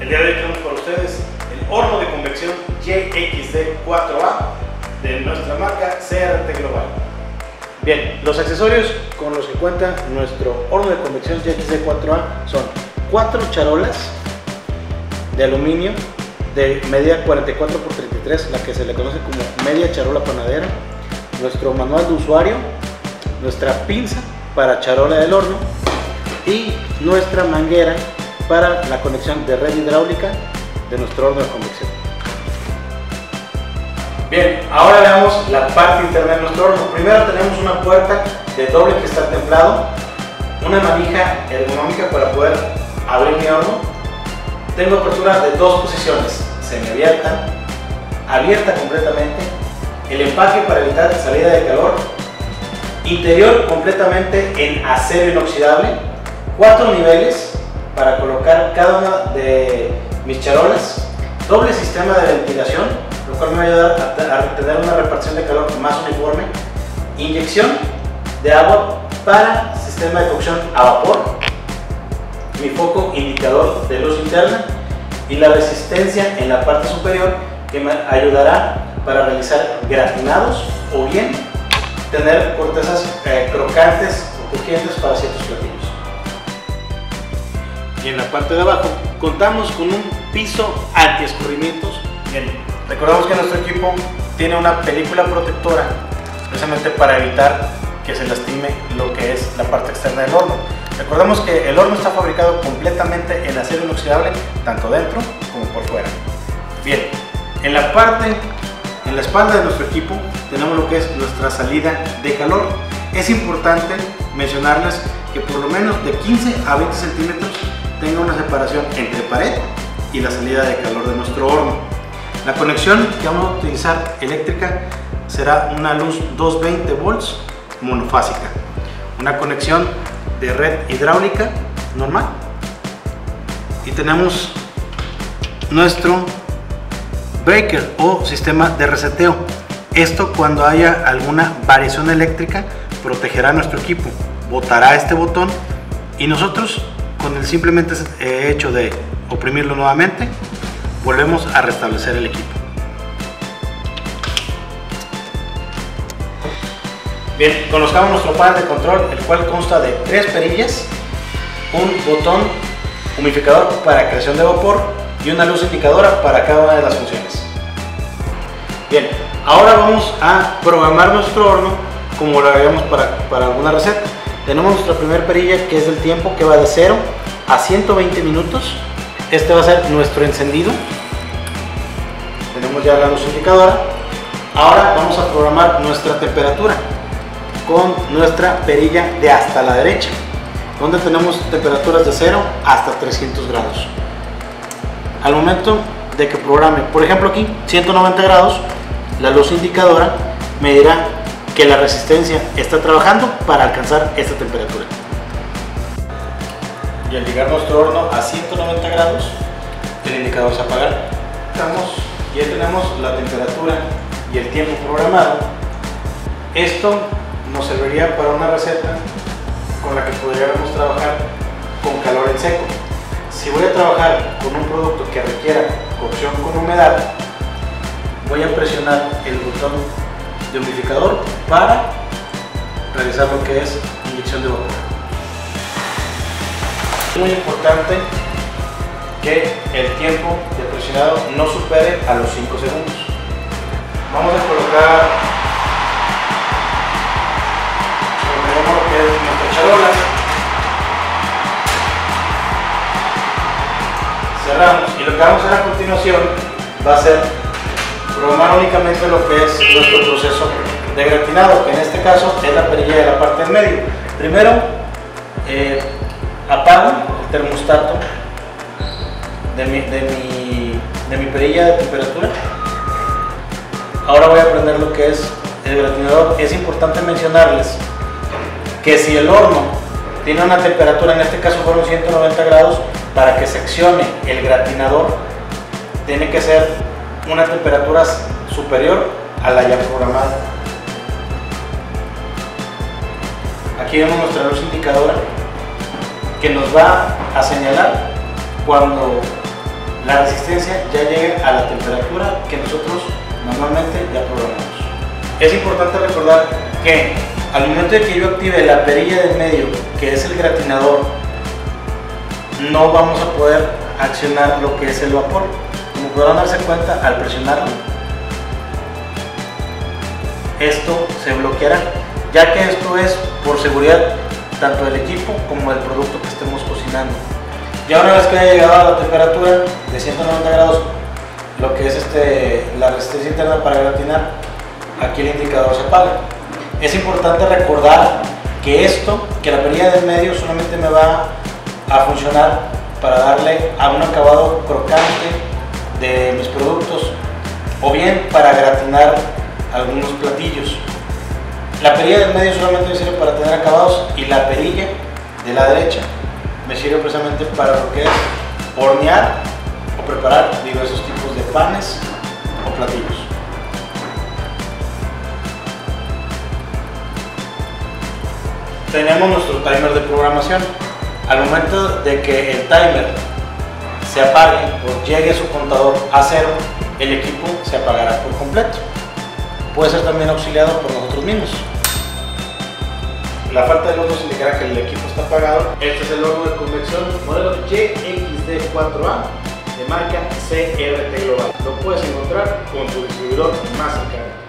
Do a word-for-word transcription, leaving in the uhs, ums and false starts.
El día de hoy tenemos para ustedes el horno de convección Y X D cuatro A de nuestra marca C R T Global. Bien, los accesorios con los que cuenta nuestro horno de convección Y X D cuatro A son cuatro charolas de aluminio de medida cuarenta y cuatro por treinta y tres, la que se le conoce como media charola panadera, nuestro manual de usuario, nuestra pinza para charola del horno y nuestra manguera para la conexión de red hidráulica de nuestro horno de convección. Bien, ahora veamos la parte interna de nuestro horno. Primero tenemos una puerta de doble cristal templado, una manija ergonómica para poder abrir mi horno. Tengo apertura de dos posiciones, semiabierta, abierta completamente, el empaque para evitar salida de calor, interior completamente en acero inoxidable, cuatro niveles para colocar cada una de mis charolas, doble sistema de ventilación, lo cual me va a ayudar a tener una repartición de calor más uniforme, inyección de agua para sistema de cocción a vapor, mi foco indicador de luz interna y la resistencia en la parte superior que me ayudará para realizar gratinados o bien tener cortezas eh, crocantes o crujientes para ciertos platillos. Y en la parte de abajo contamos con un piso anti-escurrimientos. Bien, recordamos que nuestro equipo tiene una película protectora precisamente para evitar que se lastime lo que es la parte externa del horno. Recordemos que el horno está fabricado completamente en acero inoxidable, tanto dentro como por fuera. Bien, en la parte, en la espalda de nuestro equipo tenemos lo que es nuestra salida de calor. Es importante mencionarles que por lo menos de quince a veinte centímetros tenga una separación entre pared y la salida de calor de nuestro horno. La conexión que vamos a utilizar eléctrica será una luz doscientos veinte volts monofásica, una conexión de red hidráulica normal y tenemos nuestro breaker o sistema de reseteo. Esto, cuando haya alguna variación eléctrica, protegerá nuestro equipo, botará este botón y nosotros con el simplemente hecho de oprimirlo nuevamente volvemos a restablecer el equipo. Bien, conozcamos nuestro panel de control, el cual consta de tres perillas, un botón humidificador para creación de vapor y una luz indicadora para cada una de las funciones. Bien, ahora vamos a programar nuestro horno como lo haríamos para, para alguna receta. Tenemos nuestra primera perilla, que es del tiempo, que va de cero a ciento veinte minutos. Este va a ser nuestro encendido. Tenemos ya la luz indicadora. Ahora vamos a programar nuestra temperatura con nuestra perilla de hasta la derecha, donde tenemos temperaturas de cero hasta trescientos grados. Al momento de que programe, por ejemplo aquí ciento noventa grados, la luz indicadora me dirá que la resistencia está trabajando para alcanzar esta temperatura. Y al llegar nuestro horno a ciento noventa grados, el indicador se apagará. Y ya tenemos la temperatura y el tiempo programado. Esto nos serviría para una receta con la que podríamos trabajar con calor en seco. Si voy a trabajar con un producto que requiera cocción con humedad, voy a presionar el botón de humidificador para realizar lo que es inyección de vapor. Es muy importante que el tiempo de presionado no supere a los cinco segundos. Vamos a colocar lo que es nuestra charola, cerramos y lo que vamos a hacer a continuación va a ser programar únicamente lo que es nuestro proceso de gratinado, que en este caso es la perilla de la parte del medio. Primero eh, apago el termostato de mi, de, mi, de mi perilla de temperatura. Ahora voy a prender lo que es el gratinador. Es importante mencionarles que si el horno tiene una temperatura, en este caso fueron ciento noventa grados, para que se accione el gratinador tiene que ser una temperatura superior a la ya programada. Aquí vemos nuestra luz indicadora que nos va a señalar cuando la resistencia ya llegue a la temperatura que nosotros normalmente ya programamos. Es importante recordar que al momento de que yo active la perilla del medio, que es el gratinador, no vamos a poder accionar lo que es el vapor. Como podrán darse cuenta, al presionarlo, esto se bloqueará, ya que esto es por seguridad tanto del equipo como del producto que estemos cocinando. Ya una vez que haya llegado a la temperatura de ciento noventa grados, lo que es este, la resistencia interna para gratinar, aquí el indicador se apaga. Es importante recordar que esto, que la perilla del medio solamente me va a funcionar para darle a un acabado crocante de mis productos o bien para gratinar algunos platillos. La perilla del medio solamente me sirve para tener acabados y la perilla de la derecha me sirve precisamente para lo que es hornear o preparar diversos tipos de panes o platillos. Tenemos nuestro timer de programación. Al momento de que el timer se apague o llegue su contador a cero, el equipo se apagará por completo. Puede ser también auxiliado por nosotros mismos. La falta de luz nos indicará que el equipo está apagado. Este es el horno de convección modelo Y X D cuatro A de marca C R T Global. Lo puedes encontrar con tu distribuidor más cercano.